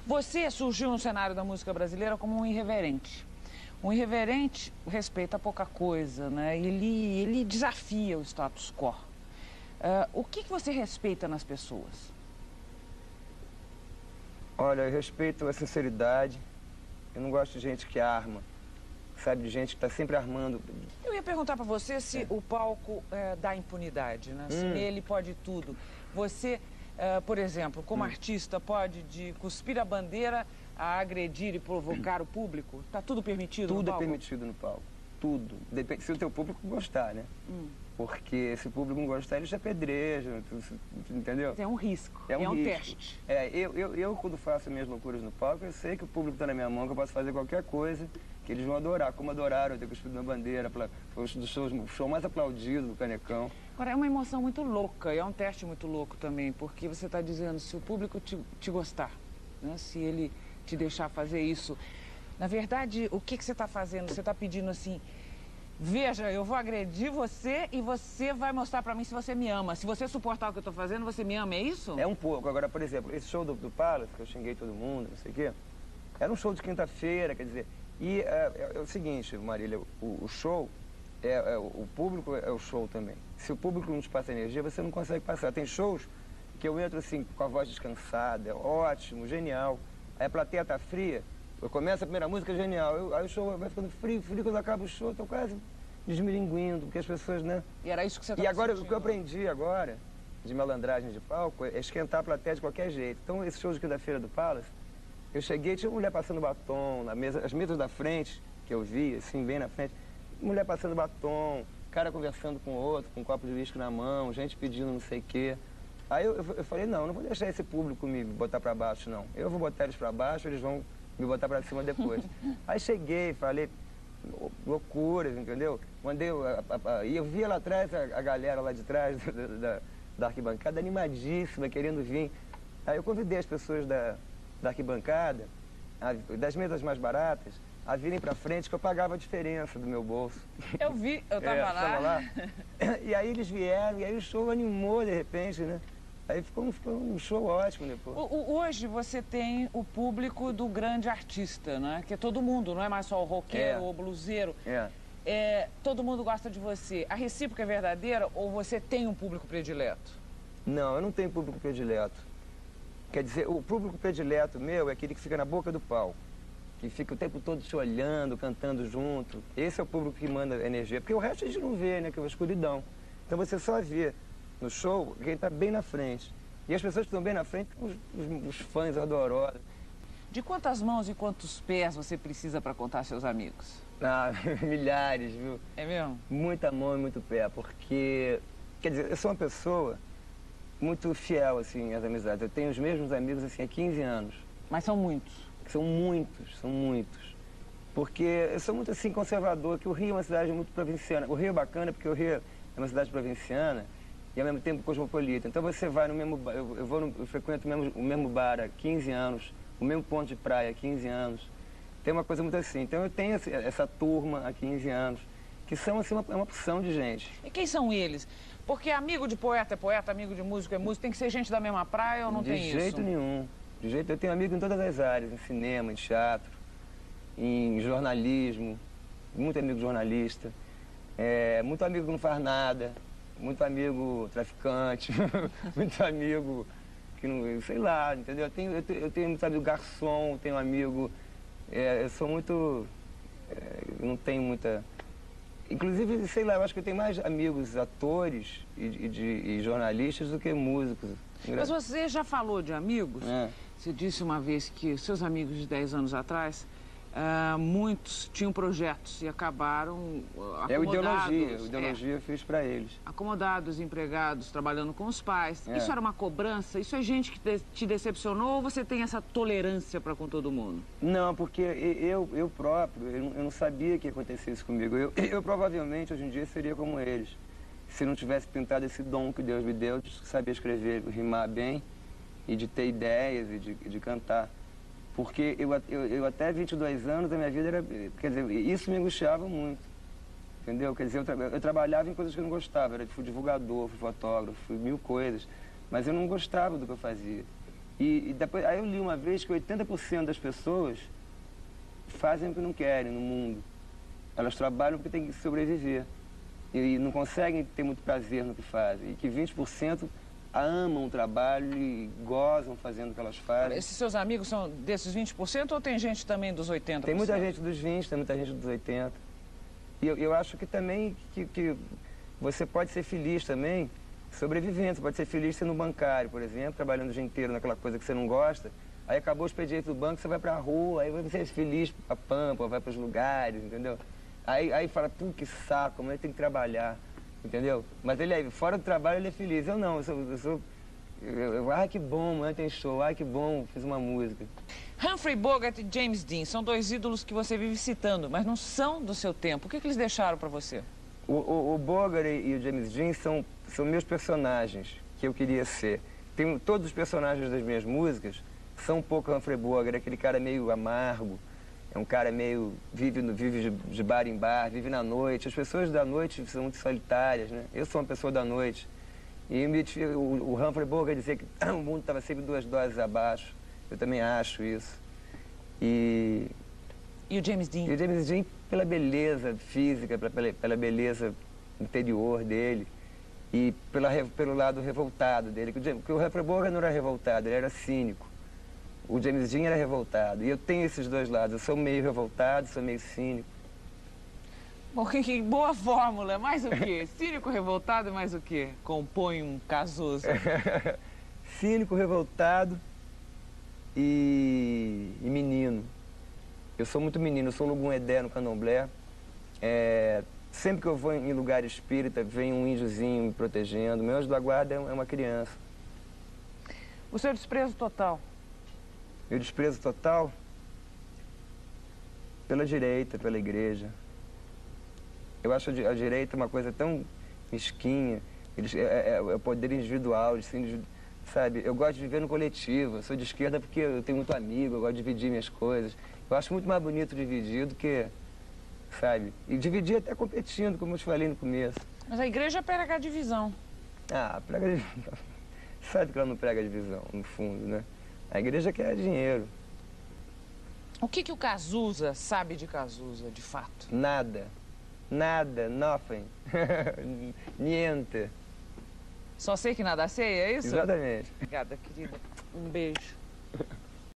Você surgiu no cenário da música brasileira como um irreverente. Um irreverente respeita pouca coisa, né? Ele desafia o status quo. O que você respeita nas pessoas? Olha, eu respeito a sinceridade. Eu não gosto de gente que arma, sabe? De gente que está sempre armando. Eu ia perguntar para você se o palco dá impunidade, né? Se nele pode tudo. Você, por exemplo, como artista, pode de cuspir a bandeira a agredir e provocar o público? Está tudo permitido no palco? Tudo é permitido no palco. Tudo. Depende se o teu público gostar, né? Porque se o público não gostar, eles te apedrejam, entendeu? É um risco, é um risco. teste. Eu, quando faço minhas loucuras no palco, eu sei que o público está na minha mão, que eu posso fazer qualquer coisa, que eles vão adorar, como adoraram ter cuspido na bandeira, foi o show mais aplaudido do Canecão. Agora, é uma emoção muito louca, e é um teste muito louco também, porque você está dizendo, se o público te gostar, né? Se ele te deixar fazer isso. Na verdade, o que você está fazendo? Você está pedindo assim... Veja, eu vou agredir você e você vai mostrar pra mim se você me ama. Se você suportar o que eu tô fazendo, você me ama, é isso? É um pouco. Agora, por exemplo, esse show do Palace, que eu xinguei todo mundo, não sei o quê, era um show de quinta-feira, quer dizer... E é o seguinte, Marília, o show, o público é o show também. Se o público não te passa energia, você não consegue passar. Tem shows que eu entro assim, com a voz descansada, é ótimo, genial. Aí a plateia tá fria, eu começo a primeira música, genial. Aí o show vai ficando frio, quando acaba o show, eu tô quase desmilinguindo, porque as pessoas, né? E era isso que você estava E agora, sentindo. o que eu aprendi agora, de malandragem de palco, é esquentar a plateia de qualquer jeito. Então, esse show de quinta-feira do Palace, eu cheguei, tinha uma mulher passando batom na mesa, as mesas da frente, que eu vi, assim, bem na frente, mulher passando batom, cara conversando com o outro, com um copo de uísque na mão, gente pedindo não sei o quê. Aí eu falei, não vou deixar esse público me botar pra baixo, não. Eu vou botar eles pra baixo, eles vão me botar pra cima depois. Aí cheguei, falei loucuras, entendeu? Mandei, e eu via lá atrás a galera lá de trás da arquibancada animadíssima, querendo vir. Aí eu convidei as pessoas da arquibancada, das mesas mais baratas, a virem pra frente, que eu pagava a diferença do meu bolso. Eu vi, eu tava lá. E aí eles vieram, e aí o show animou de repente, né? Aí ficou um show ótimo depois. Hoje você tem o público do grande artista, né? Que é todo mundo, não é mais só o roqueiro ou o bluseiro. Todo mundo gosta de você. A recíproca é verdadeira ou você tem um público predileto? Não, eu não tenho público predileto. Quer dizer, o público predileto meu é aquele que fica na boca do palco, que fica o tempo todo te olhando, cantando junto. Esse é o público que manda energia, porque o resto a gente não vê, né? Que é uma escuridão. Então você só vê no show quem está bem na frente. E as pessoas que estão bem na frente, os fãs adorosos. De quantas mãos e quantos pés você precisa para contar seus amigos? Ah, milhares, viu? É mesmo? Muita mão e muito pé, porque... Quer dizer, eu sou uma pessoa muito fiel, assim, às amizades. Eu tenho os mesmos amigos, assim, há 15 anos. Mas são muitos? São muitos. Porque eu sou muito, assim, conservador, que o Rio é uma cidade muito provinciana. O Rio é bacana porque o Rio é uma cidade provinciana e, ao mesmo tempo, cosmopolita. Então, você vai no mesmo bar, eu frequento o mesmo bar há 15 anos, o mesmo ponto de praia há 15 anos. Tem uma coisa muito assim. Então, eu tenho essa turma há 15 anos, que são, assim, uma opção de gente. E quem são eles? Porque amigo de poeta é poeta, amigo de músico é músico, tem que ser gente da mesma praia ou não tem isso? De jeito nenhum. Eu tenho amigos em todas as áreas, em cinema, em teatro, em jornalismo, muito amigo jornalista, muito amigo que não faz nada, muito amigo traficante, muito amigo que não, sei lá, entendeu? Eu tenho muito amigo garçom, tenho amigo, eu sou muito, eu não tenho muita... Inclusive, sei lá, eu acho que eu tenho mais amigos atores e jornalistas do que músicos. Mas você já falou de amigos? Você disse uma vez que seus amigos de 10 anos atrás, muitos tinham projetos e acabaram acomodados. O ideologia eu fiz para eles. Acomodados, empregados, trabalhando com os pais. Isso era uma cobrança? Isso é gente que te decepcionou ou você tem essa tolerância para com todo mundo? Não, porque eu próprio, eu não sabia que ia acontecer isso comigo. Eu provavelmente, hoje em dia, seria como eles. Se não tivesse pintado esse dom que Deus me deu de saber escrever, rimar bem e de ter ideias e de cantar. Porque eu até 22 anos da minha vida era... Quer dizer, isso me angustiava muito, entendeu? Quer dizer, eu trabalhava em coisas que eu não gostava. Fui divulgador, fui fotógrafo, fui mil coisas. Mas eu não gostava do que eu fazia. E depois, aí eu li uma vez que 80% das pessoas fazem o que não querem no mundo. Elas trabalham porque têm que sobreviver. E não conseguem ter muito prazer no que fazem. E que 20% amam o trabalho e gozam fazendo o que elas fazem. Esses seus amigos são desses 20% ou tem gente também dos 80%? Tem muita gente dos 20%, tem muita gente dos 80%. E eu acho que também que você pode ser feliz também sobrevivendo. Você pode ser feliz sendo bancário, por exemplo, trabalhando o dia inteiro naquela coisa que você não gosta. Aí acabou o expediente do banco, você vai pra rua, aí você é feliz pra Pampa, vai pros lugares, entendeu? Aí fala, pô, que saco, amanhã tem que trabalhar, entendeu? Mas ele aí, fora do trabalho, ele é feliz. Eu não, ai, que bom, amanhã tem show, ai, que bom, fiz uma música. Humphrey Bogart e James Dean são dois ídolos que você vive citando, mas não são do seu tempo. O que eles deixaram pra você? O Bogart e o James Dean são meus personagens que eu queria ser. Todos os personagens das minhas músicas são um pouco Humphrey Bogart, aquele cara meio amargo, é um cara meio... vive de bar em bar, vive na noite. As pessoas da noite são muito solitárias, né? Eu sou uma pessoa da noite. E o Humphrey Bogart dizia que o mundo estava sempre 2 doses abaixo. Eu também acho isso. E o James Dean? E o James Dean pela beleza física, pela beleza interior dele e pelo lado revoltado dele. Porque o Humphrey Bogart não era revoltado, ele era cínico. O James Dean era revoltado. E eu tenho esses dois lados. Eu sou meio revoltado, sou meio cínico. Bom, que boa fórmula. Mais o quê? Cínico, revoltado e mais o quê? Compõe um Cazuza. Cínico, revoltado e menino. Eu sou muito menino. Eu sou Lugum Edé no Candomblé. Sempre que eu vou em lugar espírita, vem um índiozinho me protegendo. Meu anjo da guarda é uma criança. O seu desprezo total? Meu desprezo total? Pela direita, pela igreja. Eu acho a direita uma coisa tão mesquinha. É o poder individual, sabe? Eu gosto de viver no coletivo. Eu sou de esquerda porque eu tenho muito amigo, eu gosto de dividir minhas coisas. Eu acho muito mais bonito dividir do que, sabe? E dividir até competindo, como eu te falei no começo. Mas a igreja prega a divisão. Ah, prega divisão. Sabe que ela não prega divisão, no fundo, né? A igreja quer dinheiro. O que o Cazuza sabe de Cazuza, de fato? Nada. Nada, nothing. Niente. Só sei que nada sei, é isso? Exatamente. Obrigada, querida. Um beijo.